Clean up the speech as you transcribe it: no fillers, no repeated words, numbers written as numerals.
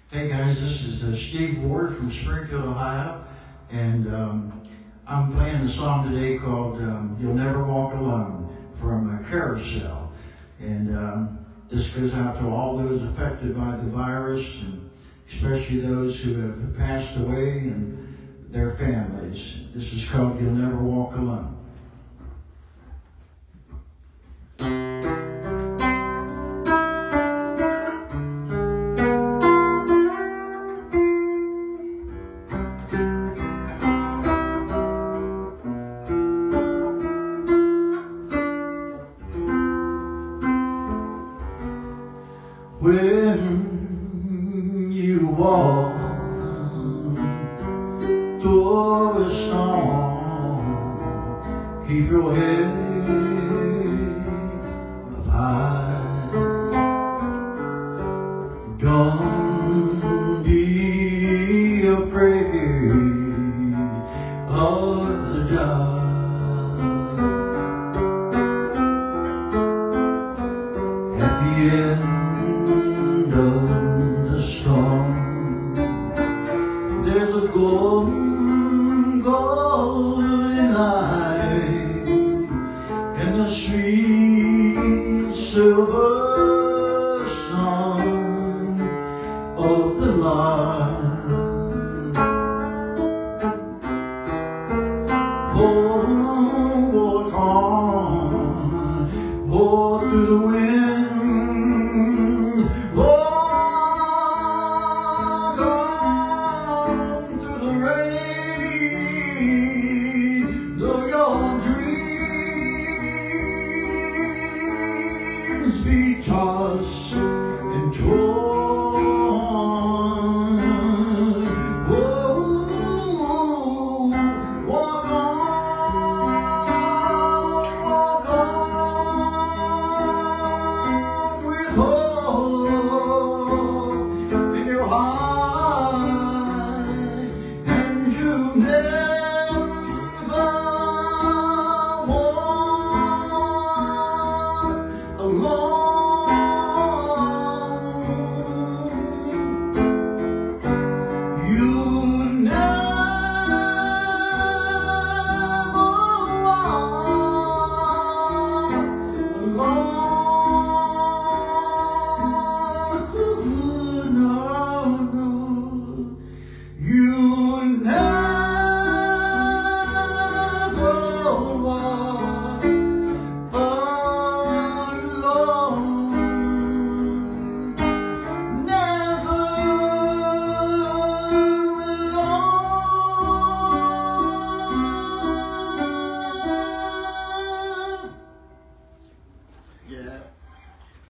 Hey guys, this is Steve Ward from Springfield, Ohio, and I'm playing a song today called You'll Never Walk Alone from Carousel. And this goes out to all those affected by the virus, and especially those who have passed away and their families. This is called You'll Never Walk Alone. When you walk through a storm, keep your head up high. Don't be afraid of the dark. At the end of the storm, there's a golden light and the sweet silver song of the lark.